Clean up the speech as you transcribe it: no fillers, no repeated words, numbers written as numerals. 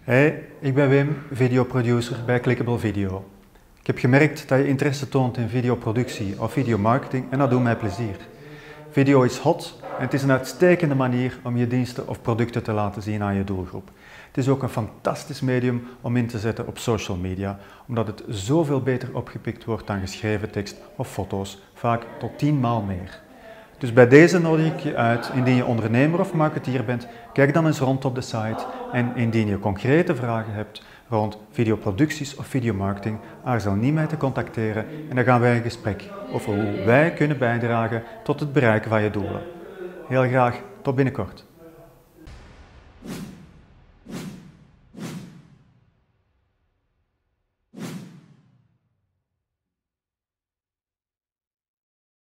Hey, ik ben Wim, videoproducer bij Clickable Video. Ik heb gemerkt dat je interesse toont in videoproductie of videomarketing en dat doet mij plezier. Video is hot en het is een uitstekende manier om je diensten of producten te laten zien aan je doelgroep. Het is ook een fantastisch medium om in te zetten op social media, omdat het zoveel beter opgepikt wordt dan geschreven tekst of foto's, vaak tot 10 maal meer. Dus bij deze nodig ik je uit, indien je ondernemer of marketeer bent, kijk dan eens rond op de site en indien je concrete vragen hebt rond videoproducties of videomarketing, aarzel niet mij te contacteren en dan gaan wij in gesprek over hoe wij kunnen bijdragen tot het bereiken van je doelen. Heel graag, tot binnenkort.